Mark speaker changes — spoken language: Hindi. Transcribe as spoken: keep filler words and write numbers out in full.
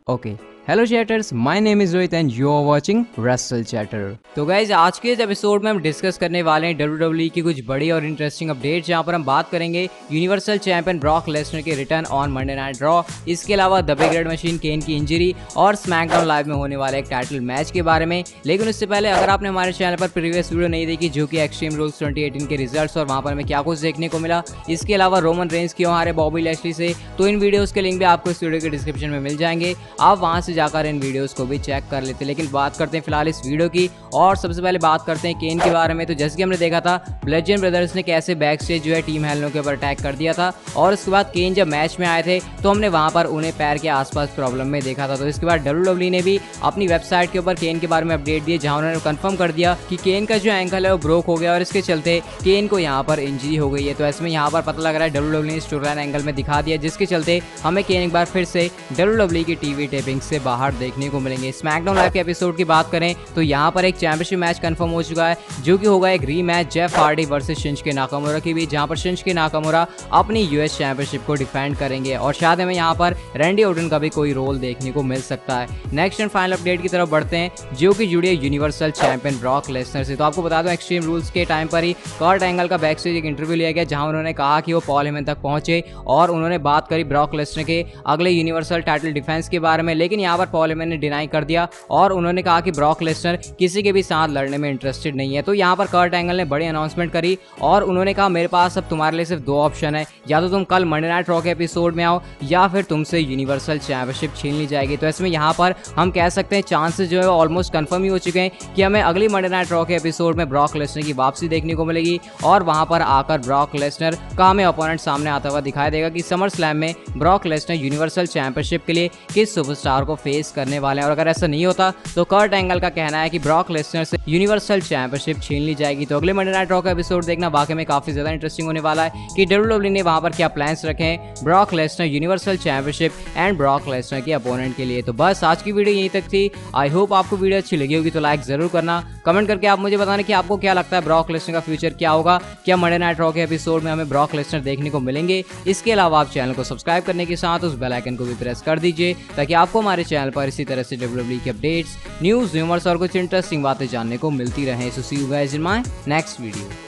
Speaker 1: Okay hello chatters, my name is Rohit and you are watching wrestle chatter. तो गाइज आज के इस एपिसोड में हम डिस्कस करने वाले हैं डब्ल्यू डब्ल्यू ई की कुछ बड़ी और इंटरेस्टिंग अपडेट्स, जहां पर हम बात करेंगे यूनिवर्सल चैंपियन ब्रॉक लेसनर के return on Monday night Raw, इसके अलावा the big red machine Kane की इंजरी और स्मैकडाउन लाइव में होने वाले एक टाइटल मैच के बारे में। लेकिन उससे पहले अगर आपने हमारे चैनल पर प्रीवियस वीडियो नहीं देखी जो कि एक्सट्रीम रूल्स ट्वेंटी एटीन के रिजल्ट्स और वहां पर हमें क्या कुछ देखने को मिला, इसके अलावा रोमन रेंज क्यों हारे बॉबी लैशली से, तो इन वीडियोस के लिंक भी आपको इस वीडियो के डिस्क्रिप्शन में मिल जाएंगे, आप वहां से जाकर इन वीडियोस को भी चेक कर लेते हैं। लेकिन बात करते हैं फिलहाल इस वीडियो की, और सबसे पहले बात करते हैं केन के बारे में। तो जैसे कि हमने देखा था ब्लेडजेन ब्रदर्स ने कैसे बैक स्टेज जो है टीम हेलनो के ऊपर अटैक कर दिया था, और उसके बाद केन जब मैच में आए थे तो हमने वहां पर उन्हें पैर के आसपास प्रॉब्लम में देखा था। तो इसके बाद डब्ल्यू डब्ल्यू ई ने भी अपनी वेबसाइट के ऊपर केन के बारे में अपडेट दिए, जहां उन्होंने कंफर्म कर दिया कि केन का जो एंकल है वो ब्रोक हो गया और इसके चलते केन को यहाँ पर इंजरी हो गई है। तो ऐसे में यहाँ पर पता लग रहा है डब्ल्यू डब्ल्यू ई ने स्टोरीलाइन एंगल में दिखा दिया, जिसके चलते हमें केन एक बार फिर से डब्ल्यू डब्ल्यू ई की टीवी टेपिंग से बाहर देखने को मिलेंगे। स्मैकडाउन लाइव के एपिसोड की बात करें तो यहाँ पर एक चैंपियनशिप मैच कंफर्म हो चुका है, जो कि होगा एक rematch Jeff Hardy versus Shinsuke Nakamura के बीच, जहां पर शिंजुके नाकामुरा अपनी यूएस चैंपियनशिप को डिफेंड करेंगे और शायद हमें यहाँ पर रैंडी ऑर्टन का भी कोई रोल देखने को मिल सकता है। नेक्स्ट एंड फाइनल अपडेट की तरफ बढ़ते हैं, जो कि जुड़ी है यूनिवर्सल चैंपियन ब्रॉक लेसनर से। तो आपको बता दूं एक्सट्रीम रूल्स के टाइम पर ही कर्ट एंगल का बैक स्टेज एक इंटरव्यू लिया गया, जहां उन्होंने कहा कि वो पॉल हेमन तक पहुंचे और उन्होंने बात करी ब्रॉक लेसनर के अगले यूनिवर्सल टाइटल डिफेंस के बारे में। लेकिन यहाँ पर पॉल हेमन ने डिनाई कर दिया और उन्होंने कहा कि ब्रॉक लेसनर किसी के भी साथ लड़ने में इंटरेस्टेड नहीं है। तो यहाँ पर कर्ट एंगल ने बड़ी अनाउंसमेंट करी और उन्होंने कहा मेरे पास अब तुम्हारे लिए सिर्फ दो ऑप्शन है, या तो तुम कल मंडे नाइट रॉ के एपिसोड में आओ या फिर तुमसे यूनिवर्सल चैंपियनशिप छीन ली जाएगी। तो इसमें यहाँ पर हम कह सकते हैं चांसेस जो है ऑलमोस्ट कंफर्म ही हो चुके हैं कि हमें अगली मंडे नाइट रॉ के एपिसोड में ब्रॉक लेसनर की वापसी देखने को मिलेगी और वहां पर आकर ब्रॉक लेसनर का हमें अपोनेंट सामने आता हुआ दिखाई देगा कि समर स्लैम में ब्रॉक लेसनर यूनिवर्सल चैंपियनशिप के लिए किस सुपरस्टार को फेस करने वाले हैं। और अगर ऐसा नहीं होता तो कर्ट एंगल का कहना है कि ब्रॉक लेसनर से यूनिवर्सल चैंपियनशिप छीन ली जाएगी। तो अगले मंडे नाइट रॉ का एपिसोड देखना वाकई में काफी ज्यादा इंटरेस्टिंग होने वाला है कि डब्ल्यू डब्ल्यू ई ने वहां पर क्या प्लान्स रखे हैं Brock Lesnar universal championship and Brock Lesnar के अपोनेंट के लिए। तो बस आज की वीडियो यहीं तक थी। आई होप आपको वीडियो अच्छी लगी होगी, तो लाइक जरूर करना, कमेंट करके आप मुझे बताना कि आपको क्या लगता है ब्रॉक लेसनर का फ्यूचर क्या होगा, क्या मंडे नाइट रॉ के एपिसोड में हमें ब्रॉक लेसनर देखने को मिलेंगे। इसके अलावा आप चैनल को सब्सक्राइब करने के साथ उस बेल आइकन को भी प्रेस कर dीजिए, ताकि आपको हमारे चैनल पर इसी तरह से डब्ल्यू डब्ल्यू ई की अपडेट्स, न्यूज, र्यूमर्स और कुछ इंटरेस्टिंग बातें जानने को मिलती रहे। So see you guys in my next video.